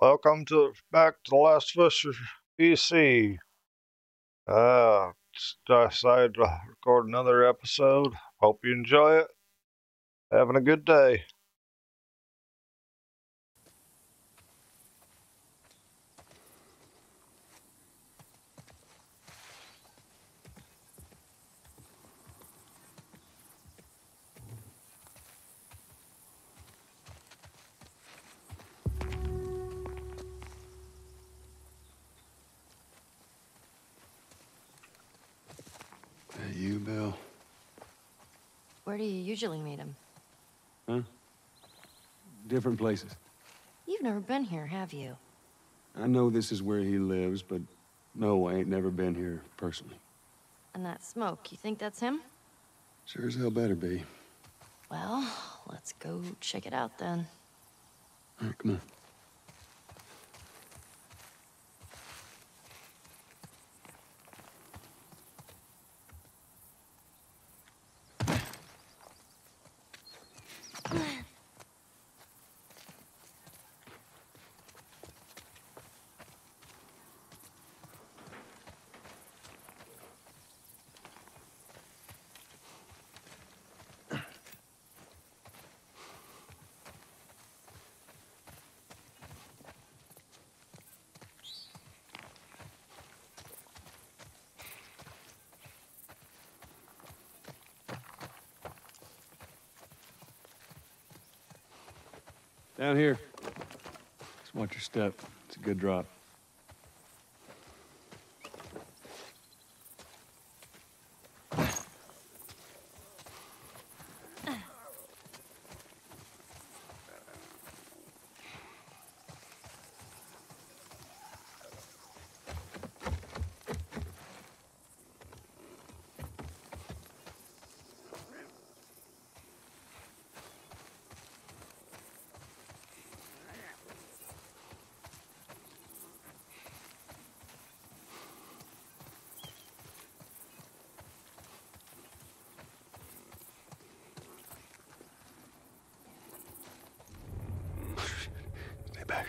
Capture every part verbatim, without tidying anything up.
Welcome to back to The Last of Us P C. Uh, decided to record another episode. Hope you enjoy it. Having a good day. Hey, you, Bill? Where do you usually meet him? Huh? Different places. You've never been here, have you? I know this is where he lives, but no, I ain't never been here personally. And that smoke, you think that's him? Sure as hell better be. Well, let's go check it out then. All right, come on. Down here. Just watch your step. It's a good drop. Stay back.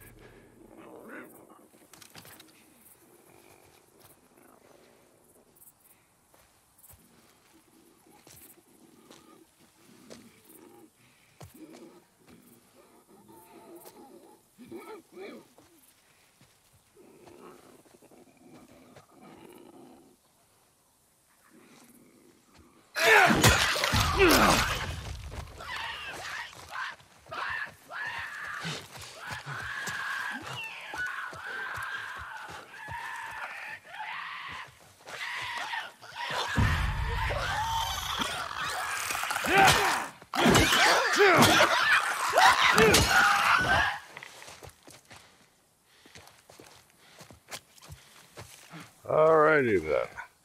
Alrighty then.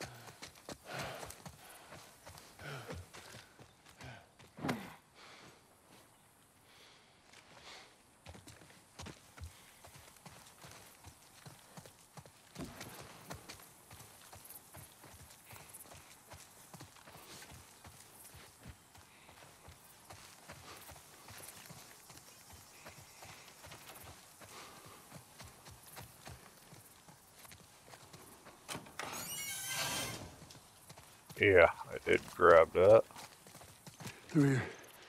Yeah, I did grab that. Through here.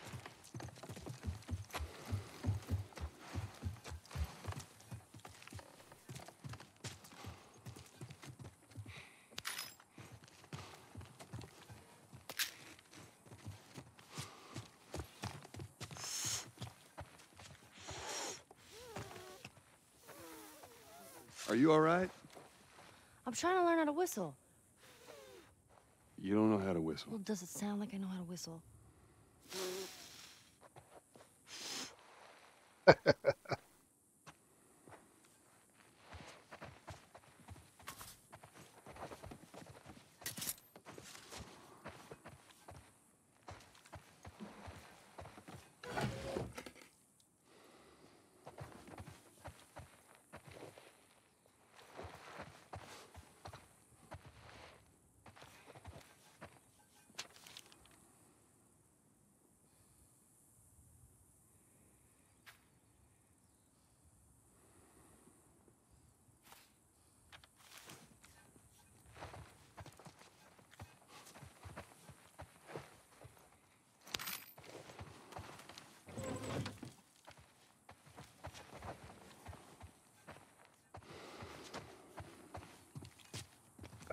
Are you all right? I'm trying to learn how to whistle. You don't know how to whistle. Well, does it sound like I know how to whistle?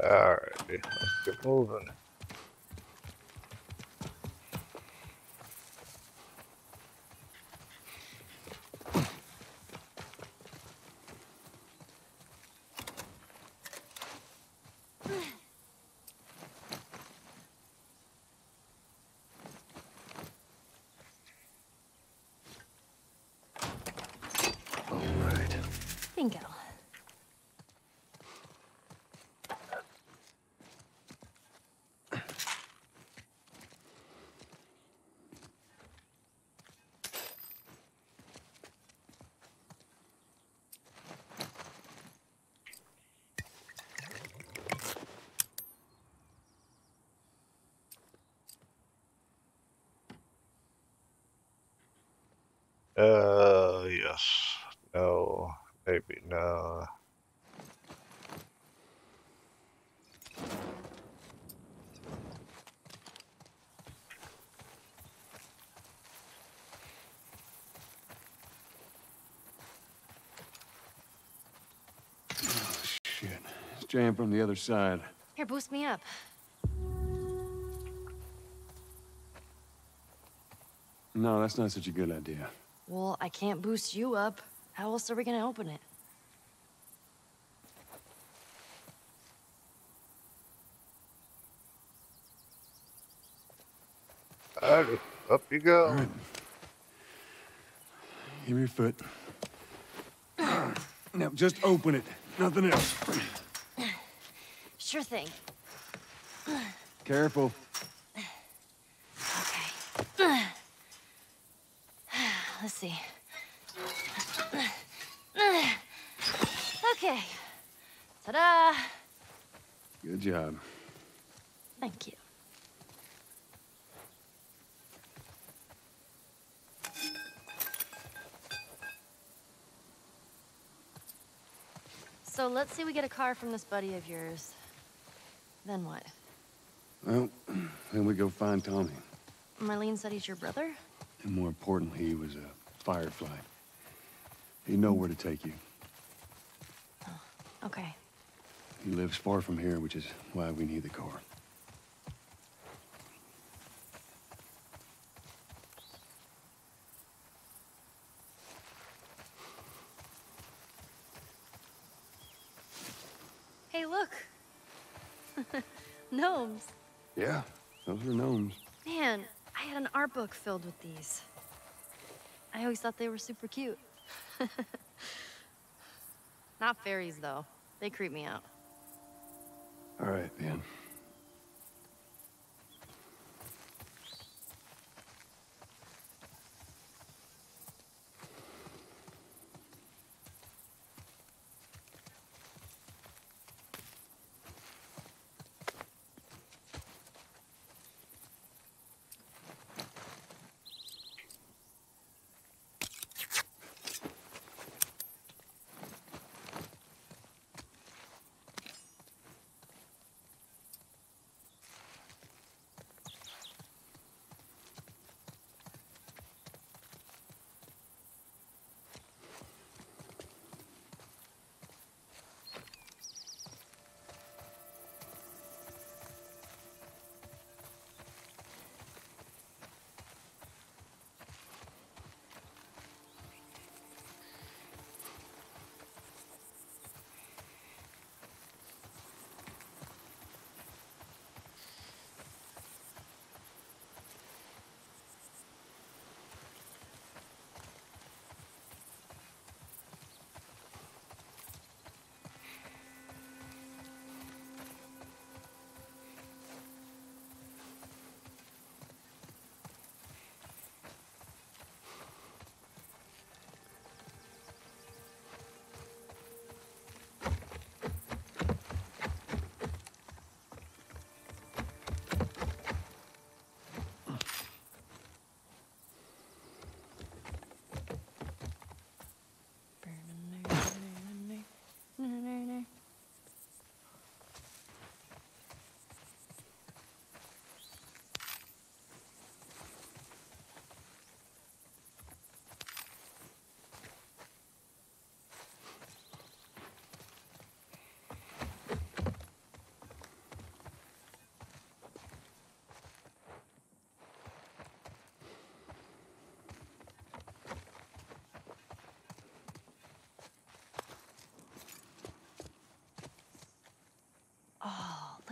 Alrighty, let's get moving. Bingo. Uh, yes. No. Maybe no. Oh, shit. It's jammed from the other side. Here, boost me up. No, that's not such a good idea. Well, I can't boost you up. How else are we gonna open it? Alrighty, up you go. All right. Give me your foot. Now, just open it. Nothing else. Sure thing. Careful. Okay. Let's see. Okay. Ta-da! Good job. Thank you. So let's say we get a car from this buddy of yours. Then what? Well, then we go find Tommy. Marlene said he's your brother? And more importantly, he was a firefly. He'd know where to take you. Oh, okay. He lives far from here, which is why we need the car. Hey, look! Gnomes. Yeah, those are gnomes. Man, I had an art book filled with these. I always thought they were super cute. Not fairies, though. They creep me out. All right, Ben.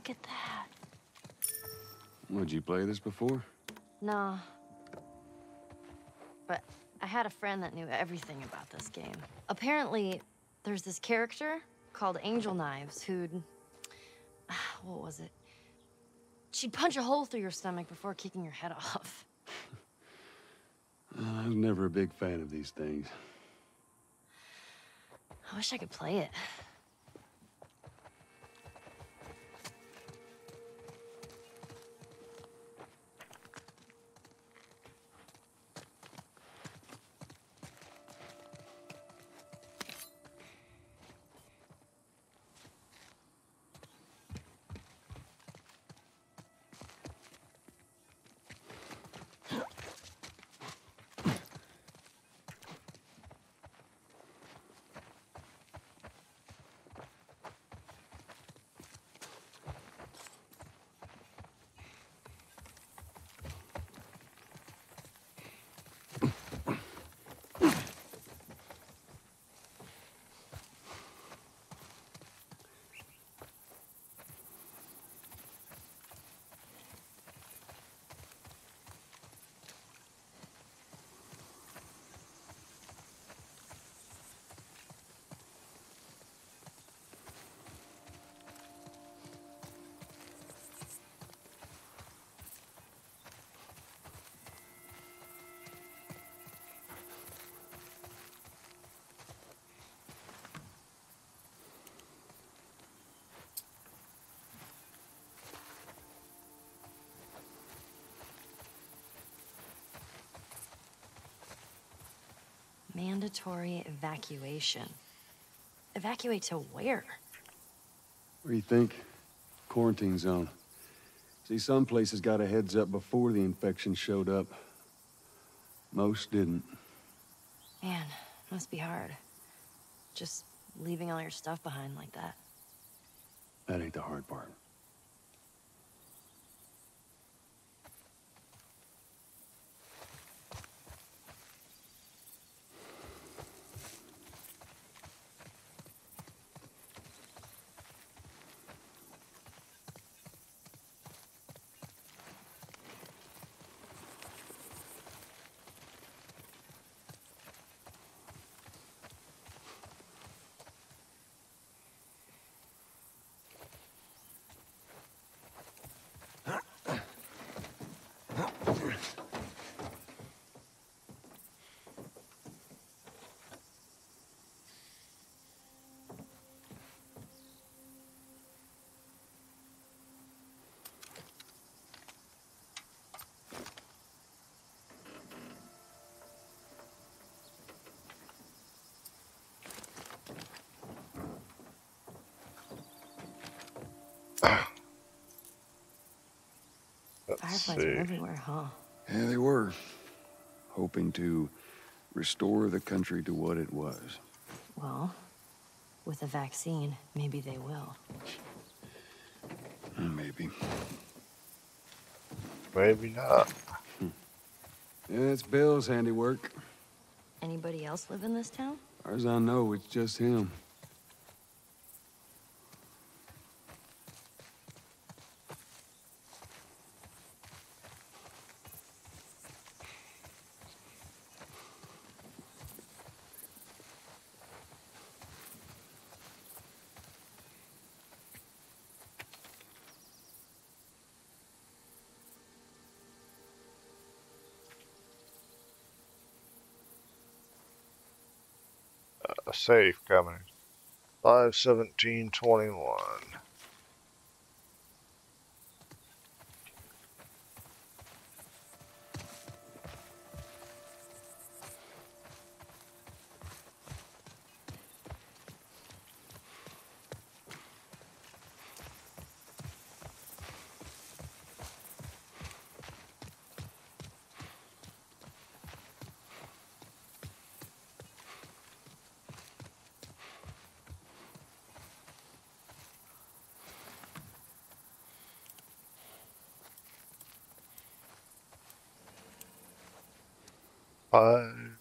Look at that. Would you play this before? No. But I had a friend that knew everything about this game. Apparently, there's this character called Angel Knives who'd... What was it? She'd punch a hole through your stomach before kicking your head off. Uh, I was never a big fan of these things. I wish I could play it. Mandatory evacuation. Evacuate to where? What do you think? Quarantine zone. See, some places got a heads up before the infection showed up. Most didn't. Man, must be hard. Just leaving all your stuff behind like that. That ain't the hard part. Fireflies are everywhere, huh? Yeah, they were. Hoping to restore the country to what it was. Well, with a vaccine, maybe they will. Maybe. Maybe not. Yeah, it's Bill's handiwork. Anybody else live in this town? As far as I know, it's just him. A safe coming. five seventeen twenty-one. Five.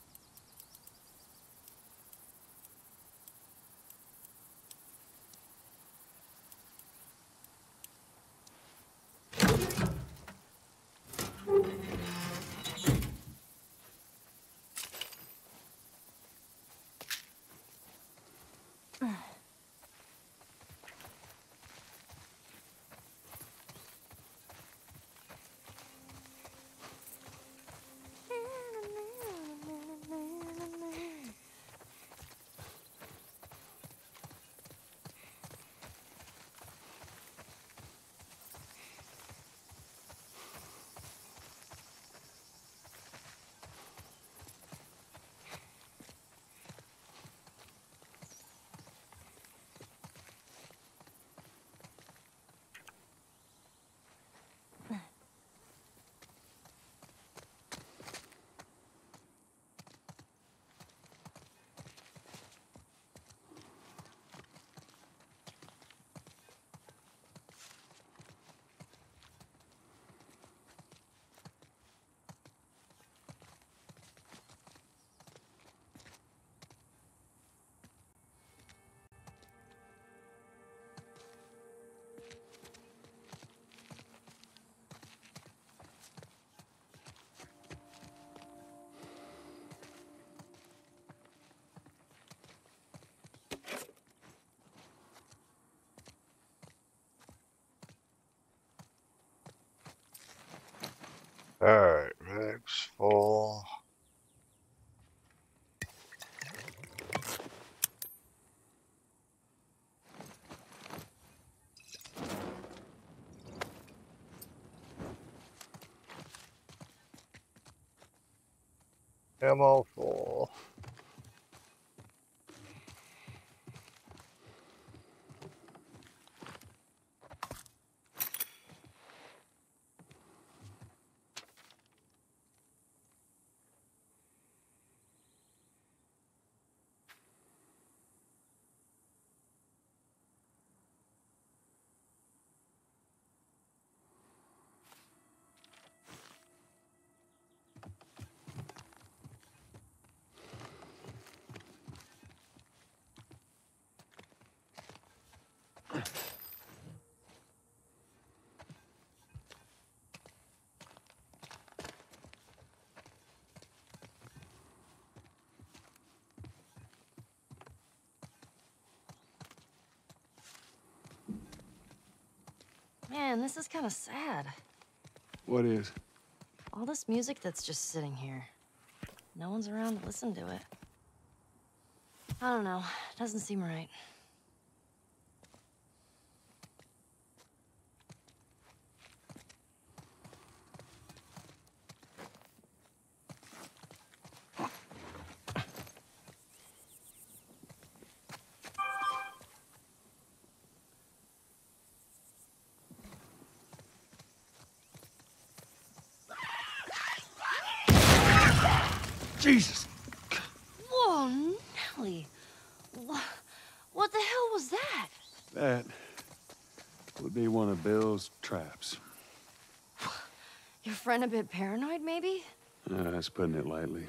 Alright, bag's full. Ammo full. Man, this is kind of sad. What is? All this music that's just sitting here. No one's around to listen to it. I don't know. Doesn't seem right. Jesus! Whoa, Nelly. Wha- What the hell was that? That would be one of Bill's traps. Your friend a bit paranoid, maybe? Uh, that's putting it lightly.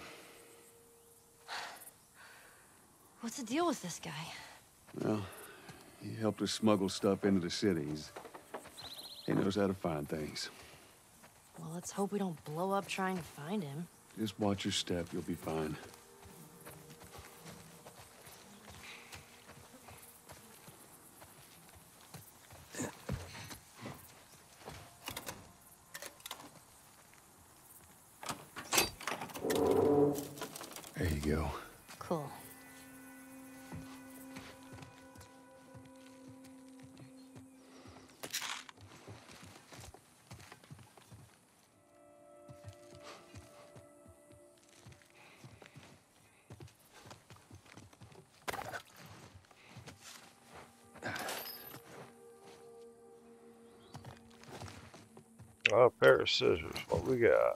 What's the deal with this guy? Well, he helped us smuggle stuff into the cities. He knows how to find things. Well, let's hope we don't blow up trying to find him. Just watch your step, you'll be fine. There you go. Cool. Oh, a pair of scissors. What we got?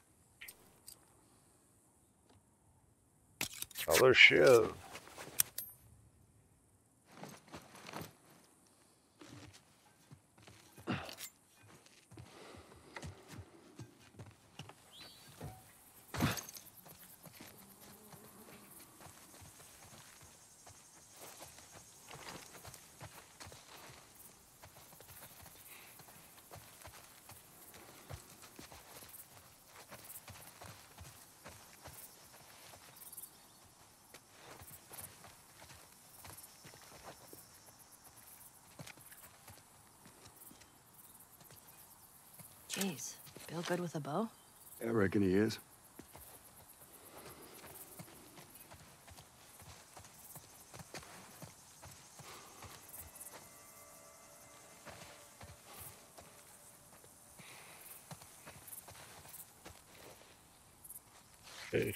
Another shiv. Jeez, Bill good with a bow? I reckon he is. Okay.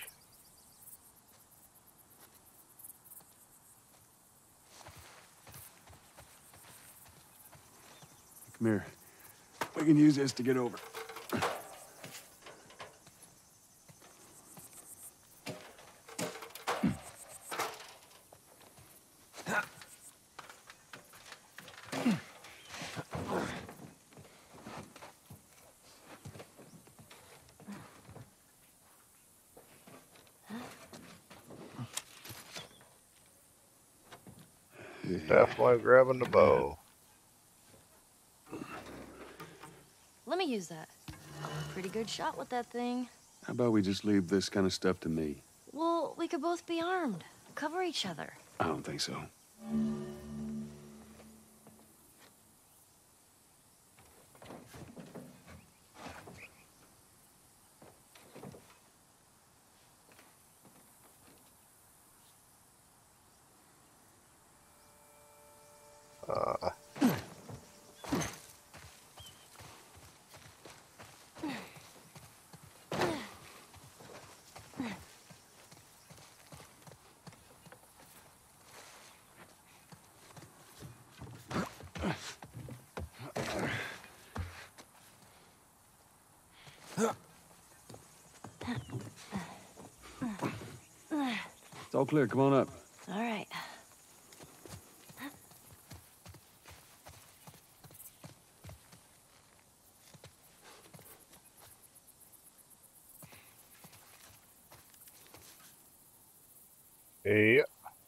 Come here. We can use this to get over. Definitely grabbing the bow. Let me use that. I'm a pretty good shot with that thing. How about we just leave this kind of stuff to me? Well, we could both be armed. Cover each other. I don't think so. It's all clear. Come on up. All right. Yeah.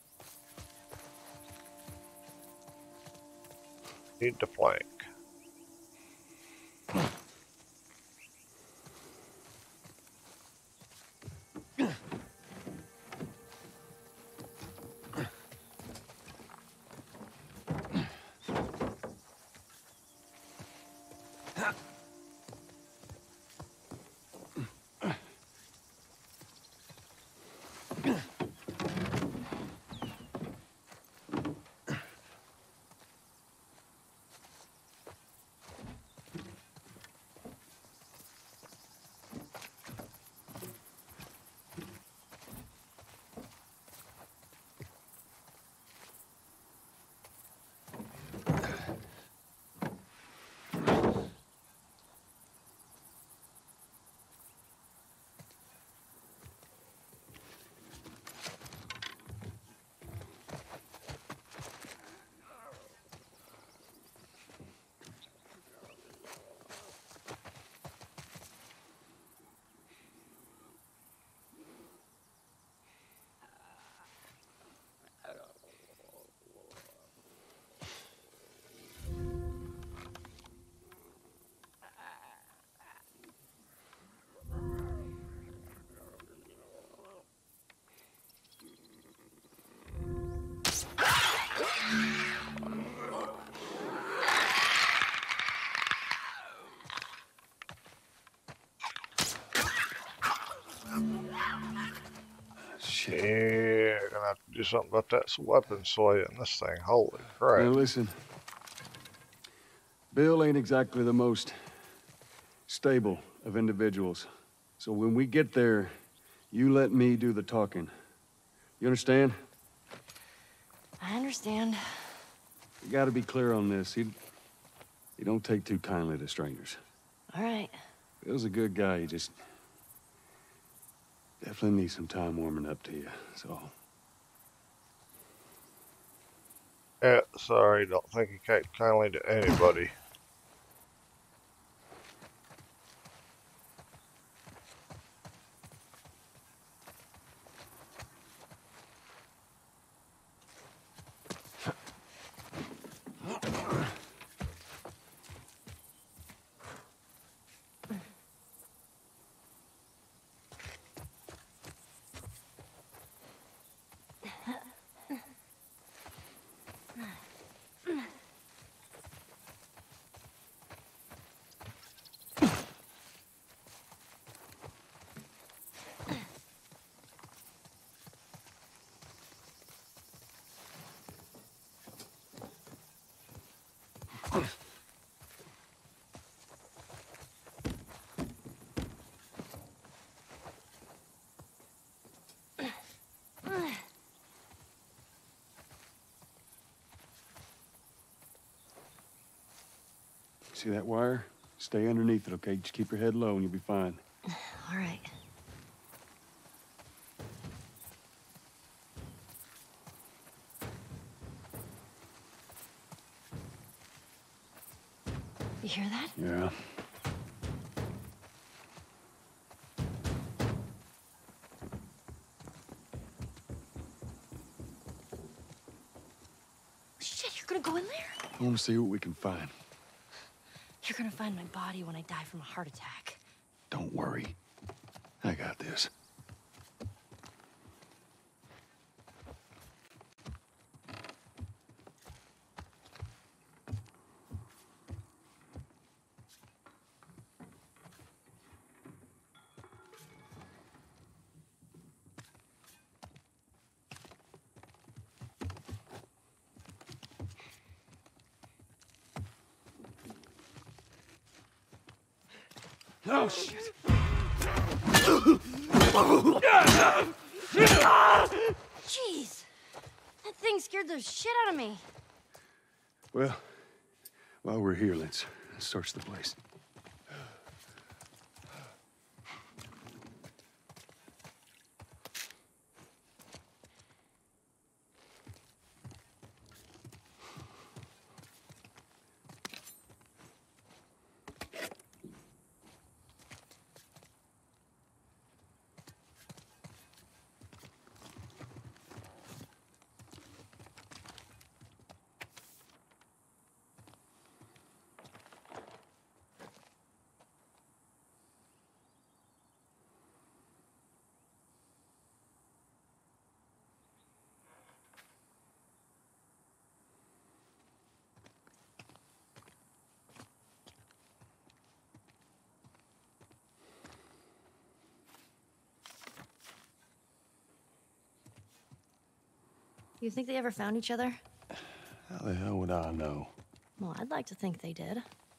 Need the plank. Yeah, gonna have to do something about that weapon sway in this thing. Holy crap. Now listen. Bill ain't exactly the most stable of individuals. So when we get there, you let me do the talking. You understand? I understand. You gotta be clear on this. He, he don't take too kindly to strangers. All right. Bill's a good guy. He just definitely needs some time warming up to you, so. Yeah, sorry, don't think he takes kindly to anybody. See that wire? Stay underneath it, okay? Just keep your head low and you'll be fine. All right. You hear that? Yeah. Shit, you're gonna go in there? I want to see what we can find. You're gonna find my body when I die from a heart attack. Don't worry. I got this. Oh, shit. Jeez. That thing scared the shit out of me. Well, while we're here, let's search the place. You think they ever found each other? How the hell would I know? Well, I'd like to think they did.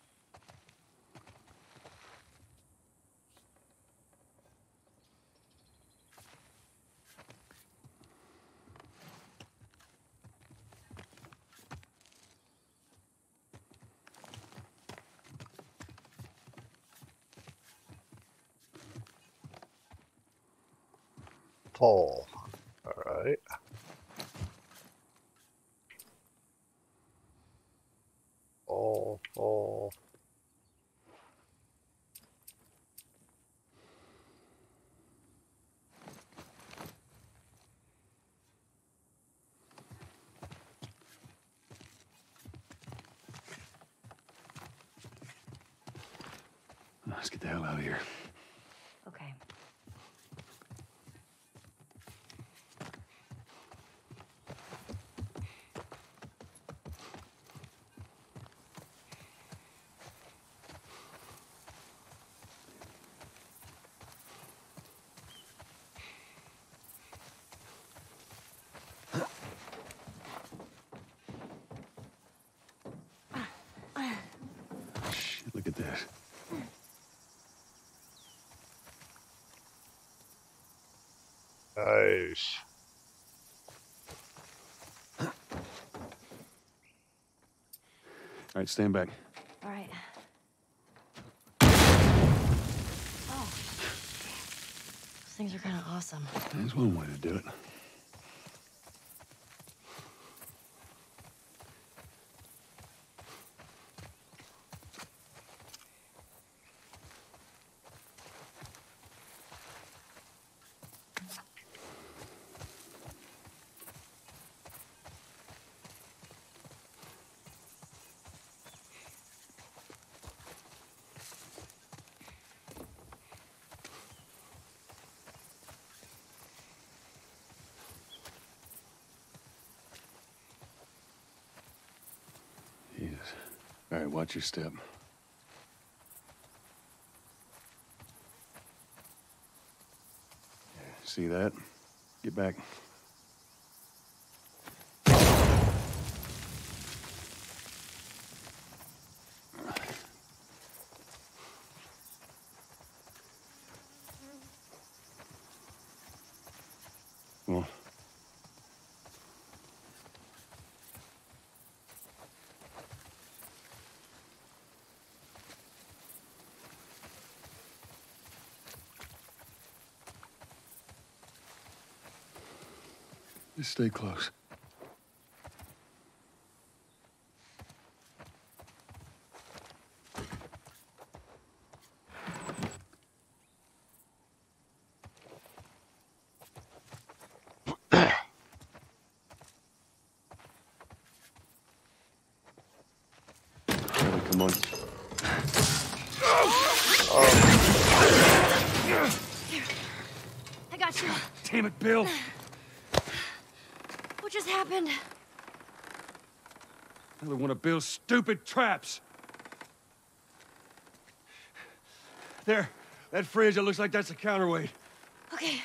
Paul. All right. Paul, Paul. Let's get the hell out of here. Okay. Shit, look at this. Nice. All right, stand back. All right. Oh. Those things are kind of awesome. There's one way to do it. Jesus. All right, watch your step. See that? Get back. Come on. Just stay close. Come on. I got you. Damn it, Bill. What just happened? Another one of Bill's stupid traps. There, that fridge, it looks like that's a counterweight. Okay.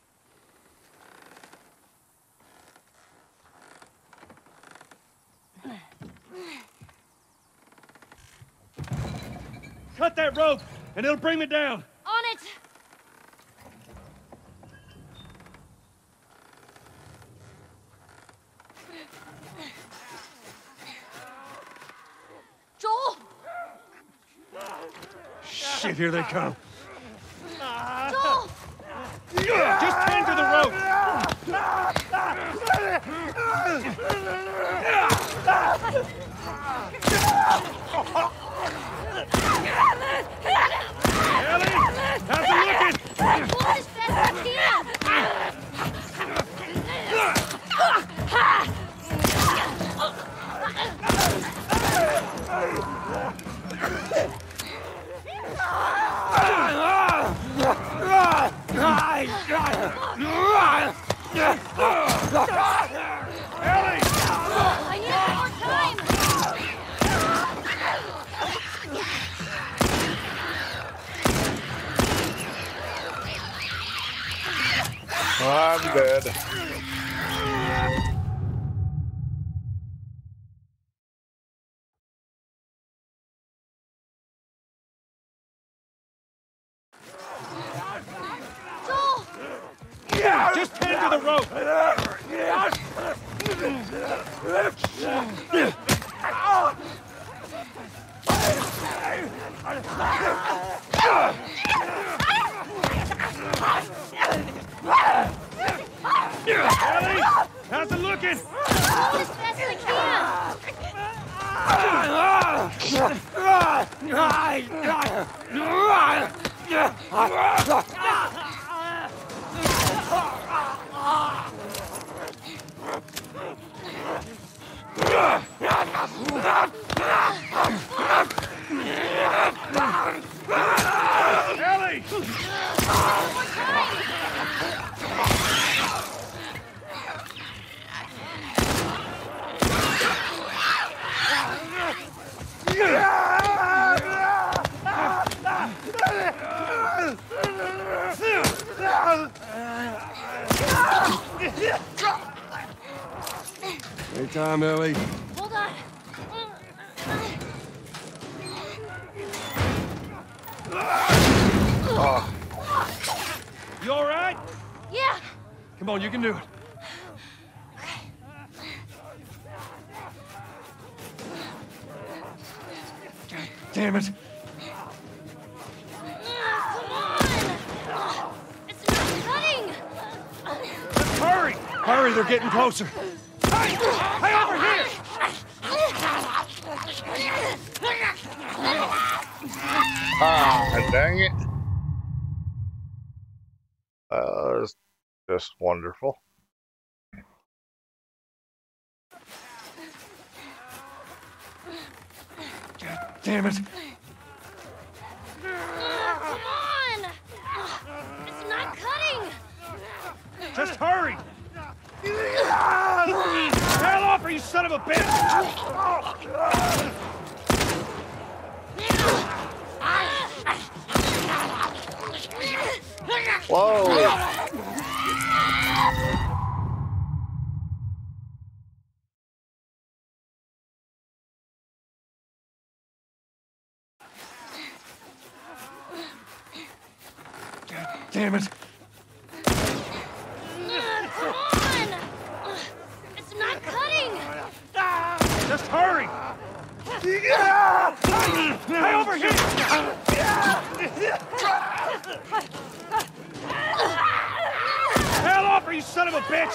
Cut that rope, and it'll bring me down. On it! Joel! Shit, here they come. Joel! Just hang to the rope. Ellie, how's it looking? Pull as fast as you can! Ellie! I need more time! I'm dead. Just tend to the rope! Ellie! How's it looking? As best I Ellie! Anytime, Ellie. Hold on. You all right? Yeah. Come on, you can do it. Damn it. Come on. It's not cutting. Hurry! Hurry, they're getting closer. Hey! Hey, over here! Ah, dang it. Uh, it's just wonderful. Damn it. Come on. It's not cutting. Just hurry! Hell off, or you son of a bitch! Whoa! Damn it. Come on. It's not cutting. Just hurry! Hey, over here! Hell off, or you son of a bitch!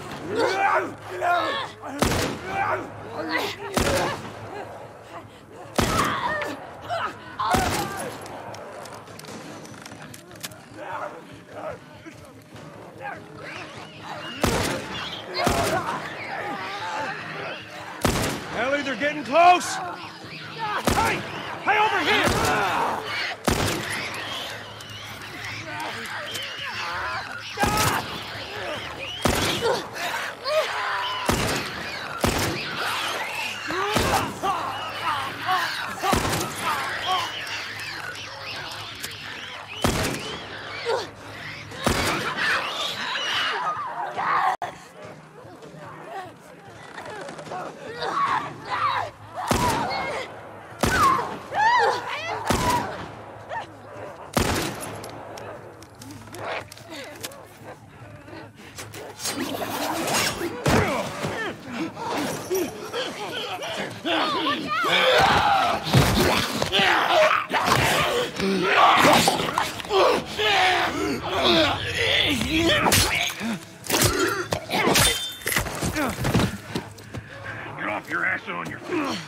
Ellie, they're getting close! Hey! Hey, over here! Get off your ass and on your feet.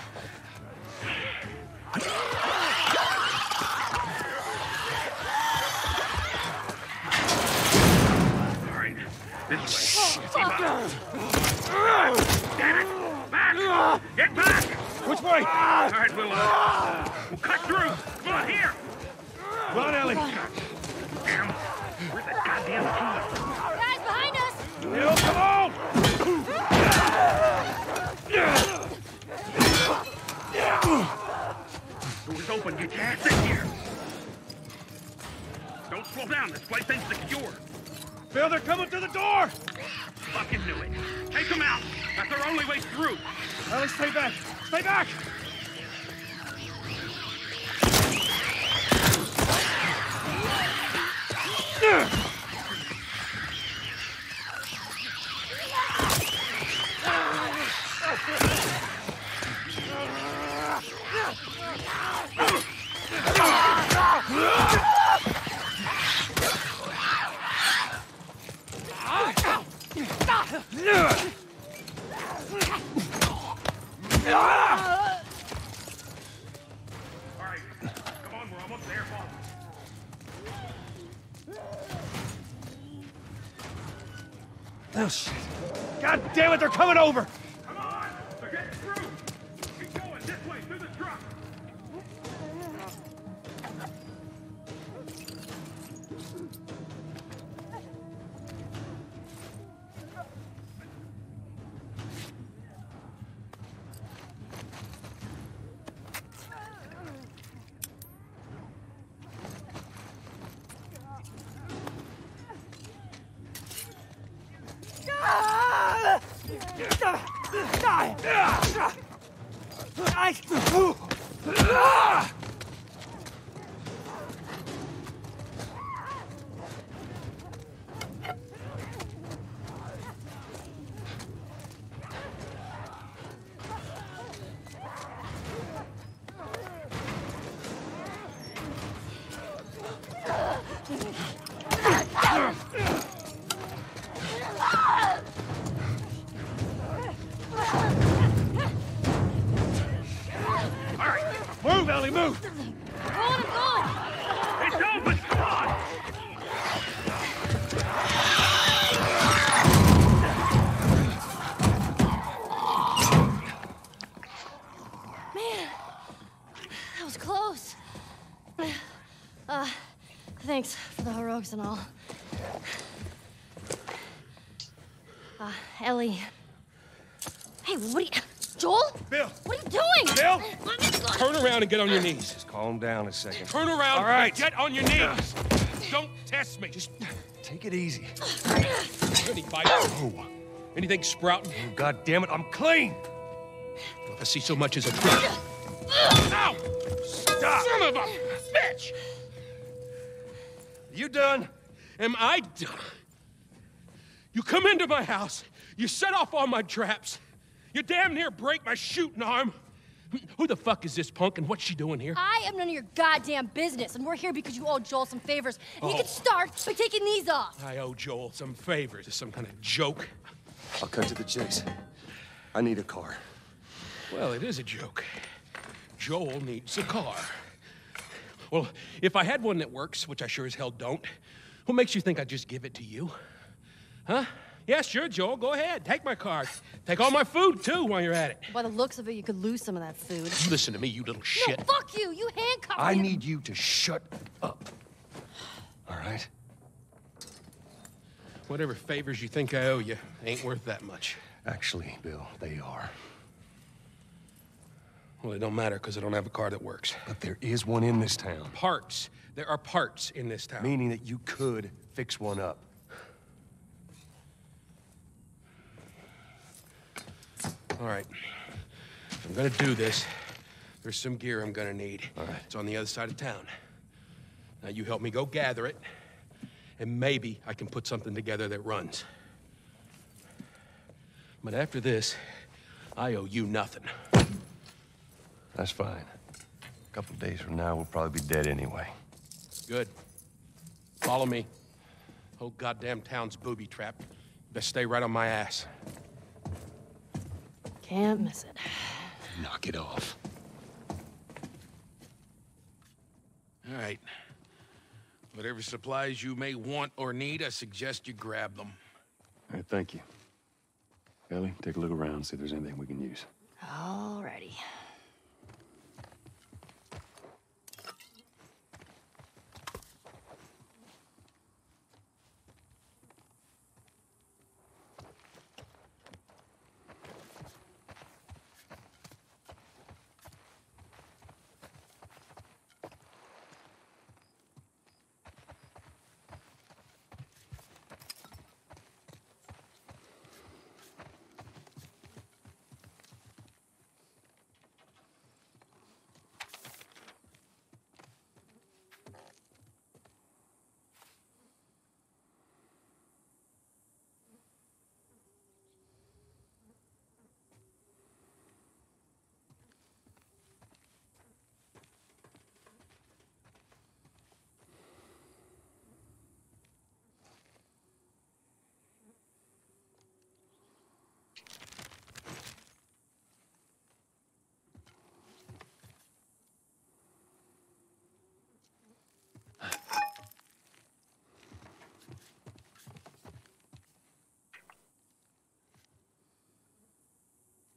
All right, this way. Damn it! Back! Get back! Which way? Ah! All right, we'll, uh, we'll cut through. Come on, here. Come on, Ellie. Damn. Where's that goddamn key? Guys, behind us. Neil, come on! Door's open. Get your ass in here. Don't slow down. This place ain't secure. Bill, they're coming to the door! Fucking knew it. Take them out. That's our only way through. Ellie, stay back. Stay back! Come on, we're almost there, Paul. Oh, shit. God damn it, they're coming over! Come on! They're getting through! Keep going, this way, through the truck! Move, Ellie, move! Go on, go! It's open! Come on! Man, that was close. Uh, thanks for the heroics and all. Uh, Ellie. Hey, what are you... Joel? Bill! What are you doing? Bill! Let me go. Turn around and get on your knees. Just calm down a second. Turn around All right. and get on your knees. Don't test me. Just Take it easy. any bites. Oh. Anything sprouting? Oh, God damn it, I'm clean! If I see so much as a prick. Ow! Stop! Son of a bitch! You done? Am I done? You come into my house, you set off all my traps, you damn near break my shooting arm. Who the fuck is this punk and what's she doing here? I am none of your goddamn business, and we're here because you owe Joel some favors. And you Oh. can start by taking these off. I owe Joel some favors. Is some kind of joke? I'll cut to the chase. I need a car. Well, it is a joke. Joel needs a car. Well, if I had one that works, which I sure as hell don't, what makes you think I'd just give it to you? Huh? Yeah, sure, Joel, go ahead. Take my car. Take all my food, too, while you're at it. By the looks of it, you could lose some of that food. Listen to me, you little shit. No, fuck you! You handcuffed me. I need you to shut up. All right? Whatever favors you think I owe you ain't worth that much. Actually, Bill, they are. Well, it don't matter, because I don't have a car that works. But there is one in this town. Parts. There are parts in this town. Meaning that you could fix one up. All right. If I'm gonna do this, there's some gear I'm gonna need. All right. It's on the other side of town. Now, you help me go gather it, and maybe I can put something together that runs. But after this, I owe you nothing. That's fine. A couple days from now, we'll probably be dead anyway. Good. Follow me. Whole goddamn town's booby-trapped. Best stay right on my ass. Can't miss it. Knock it off. All right. Whatever supplies you may want or need, I suggest you grab them. All right, thank you. Ellie, take a look around, see if there's anything we can use. Alrighty.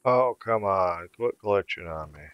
Oh, come on. Quit glitching on me.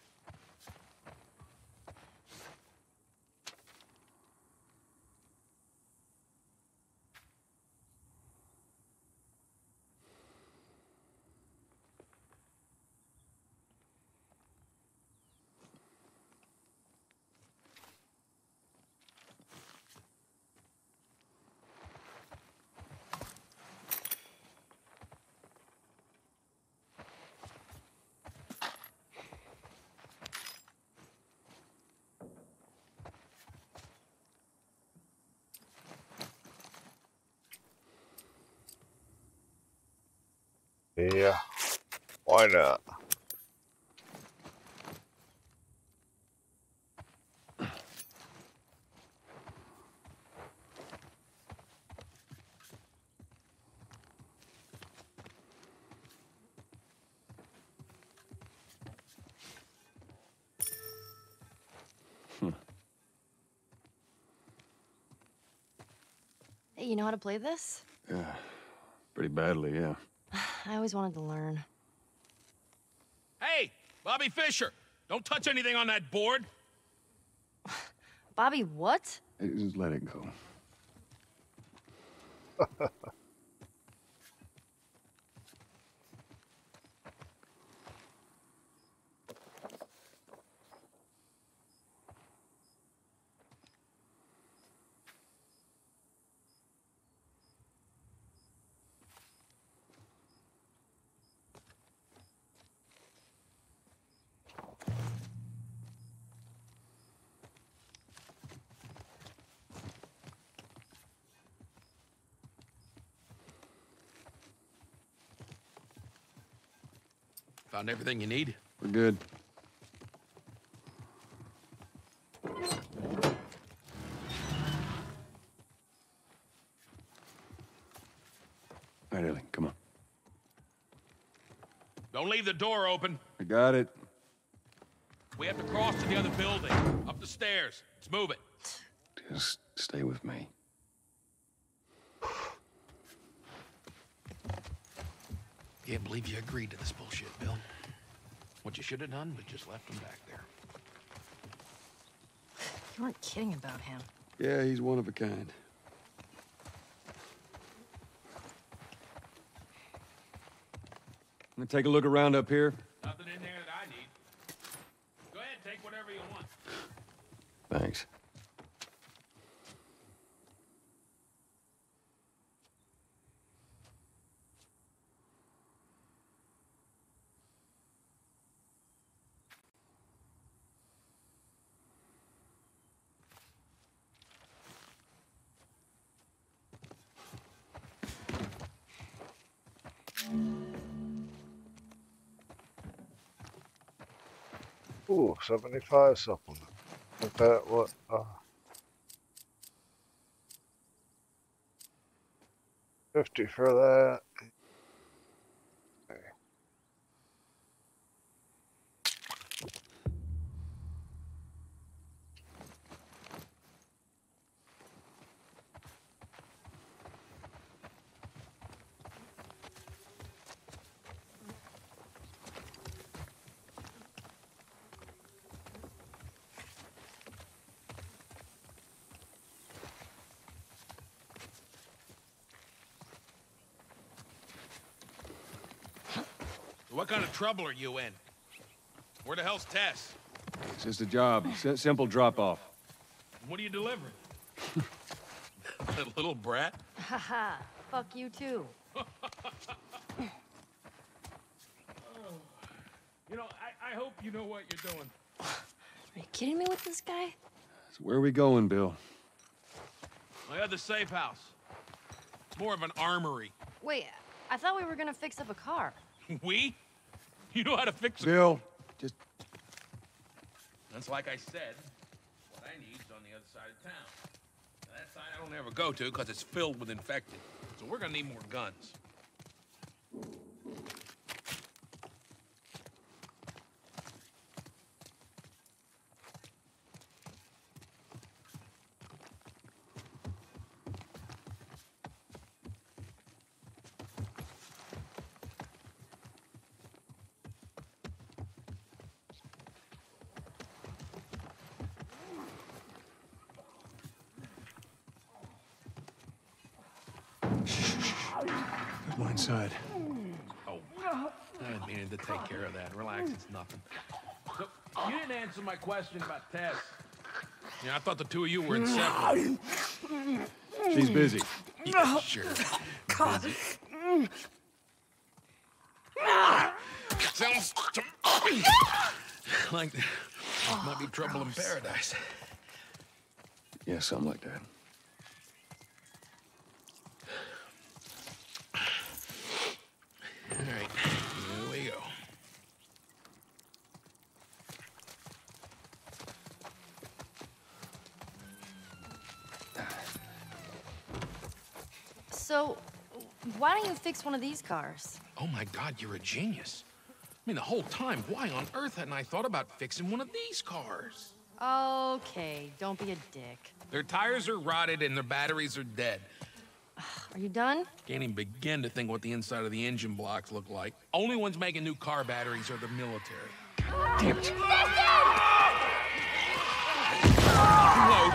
Yeah, why not? Hey, you know how to play this? Yeah, pretty badly, yeah. I always wanted to learn. Hey, Bobby Fischer, don't touch anything on that board. Bobby, what? Hey, just let it go. Found everything you need? We're good. All right, Ellie, come on. Don't leave the door open. I got it. We have to cross to the other building. Up the stairs. Let's move it. Just stay with me. Can't believe you agreed to this bullshit, Bill. What you should have done was just left him back there. You weren't kidding about him. Yeah, he's one of a kind. I'm gonna take a look around up here. Nothing in there that I need. Go ahead, take whatever you want. Thanks. Ooh, seventy-five supplement. Is that what? Uh, fifty for that. Okay. What kind of trouble are you in? Where the hell's Tess? It's just a job. S simple drop-off. What are you delivering? That little brat? Haha, fuck you too. You know, I, I hope you know what you're doing. Are you kidding me with this guy? So where are we going, Bill? I had the safe house. It's more of an armory. Wait, I thought we were gonna fix up a car. We? You know how to fix a... Bill, just... That's like I said. What I need is on the other side of town. Now, that side I don't ever go to because it's filled with infected. So we're gonna need more guns. go inside. Oh, I didn't mean to take care of that. Relax, it's nothing. So, you didn't answer my question about Tess. Yeah, I thought the two of you were inseparable. She's busy. Yeah, sure. Busy. Sounds to me like there might be trouble in paradise. Yeah, something like that. All right, here we go. So, why don't you fix one of these cars? Oh my God, you're a genius. I mean, the whole time, why on earth hadn't I thought about fixing one of these cars? Okay, don't be a dick. Their tires are rotted and their batteries are dead. Are you done? Can't even begin to think what the inside of the engine blocks look like. Only ones making new car batteries are the military. Damn it. Load.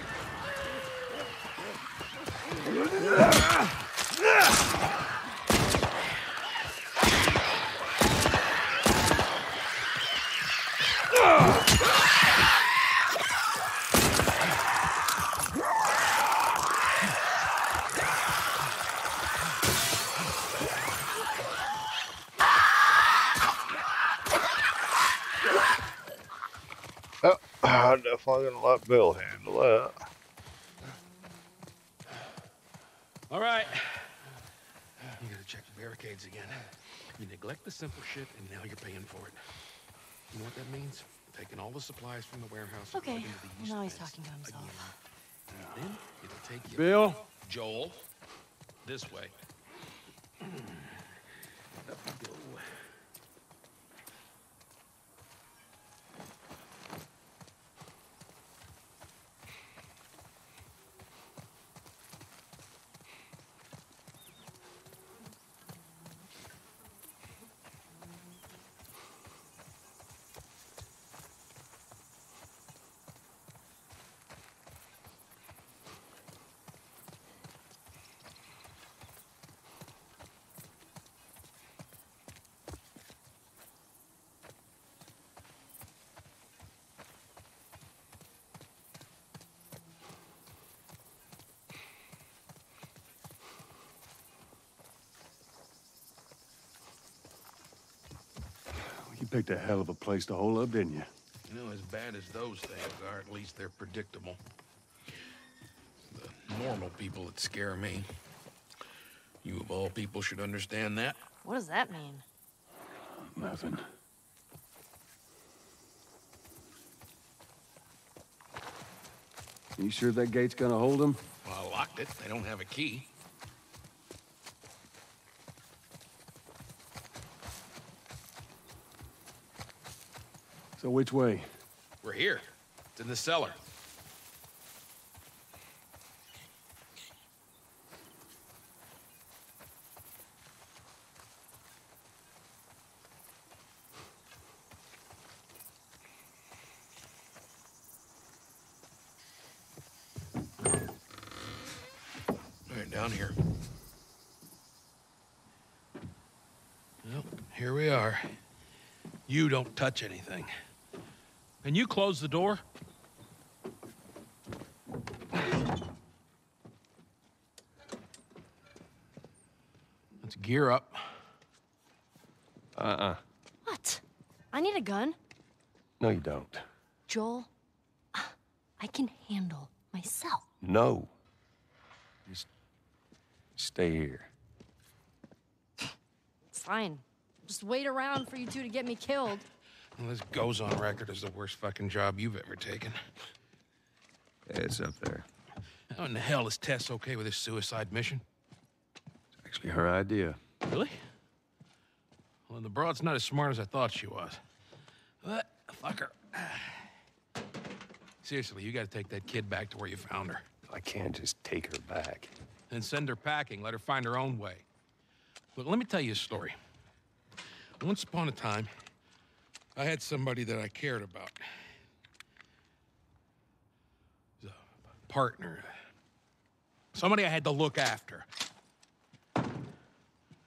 Oh, I'm definitely gonna let Bill handle that. All right. You gotta check the barricades again. You neglect the simple shit, and now you're paying for it. You know what that means? Taking all the supplies from the warehouse. and Okay, plugging into the well, east now he's fence talking to himself. again. And then it'll take you, Bill? Joel, this way. Up you go. You picked a hell of a place to hole up, didn't you? You know, as bad as those things are, at least they're predictable. The normal people that scare me. You of all people should understand that. What does that mean? Nothing. You sure that gate's gonna hold them? Well, I locked it. They don't have a key. So which way? We're here. It's in the cellar. All right, down here. Well, here we are. You don't touch anything. Can you close the door? Let's gear up. Uh-uh. What? I need a gun. No, you don't. Joel, I can handle myself. No. Just stay here. Fine. Just wait around for you two to get me killed. Well, this goes on record as the worst fucking job you've ever taken. It's up there. How in the hell is Tess okay with this suicide mission? It's actually her idea. Really? Well, the broad's not as smart as I thought she was. But, fuck her. Seriously, you gotta take that kid back to where you found her. I can't just take her back. Then send her packing, let her find her own way. Look, let me tell you a story. Once upon a time, I had somebody that I cared about. It was a partner. Somebody I had to look after.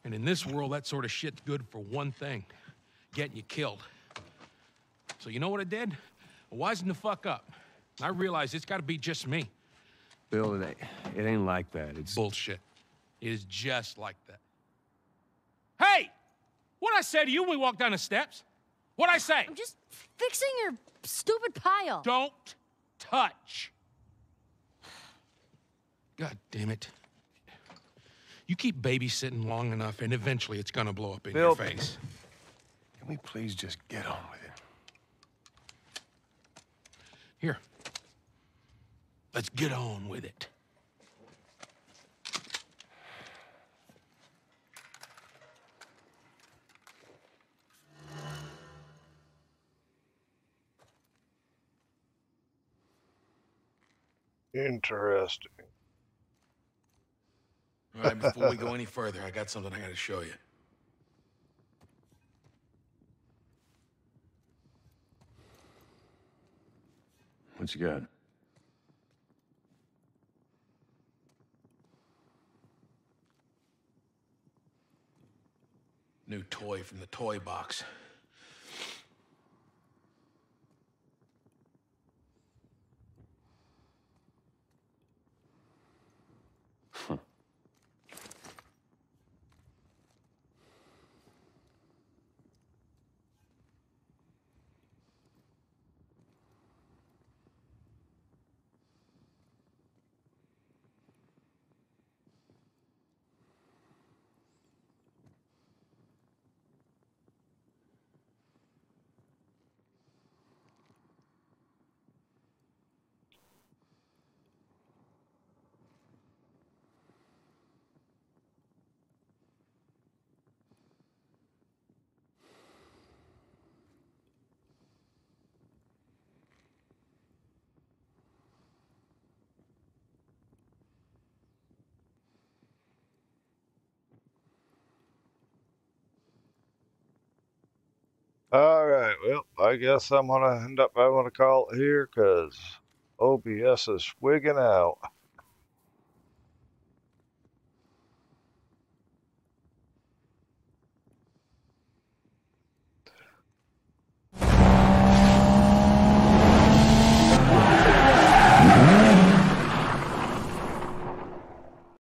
And in this world, that sort of shit's good for one thing. Getting you killed. So you know what I did? I wisened the fuck up. I realized it's gotta be just me. Bill, it ain't, it ain't like that. It's Bullshit. It is just like that. Hey! What'd I say to you when we walked down the steps? What'd I say? I'm just fixing your stupid pile. Don't touch. God damn it. You keep babysitting long enough, and eventually it's gonna blow up in Bill, your face. Can we please just get on with it? Here. Let's get on with it. Interesting. All right, before we go any further, I got something I gotta show you. What you got? New toy from the toy box. All right, well, I guess I'm gonna end up having to call it here because O B S is wigging out.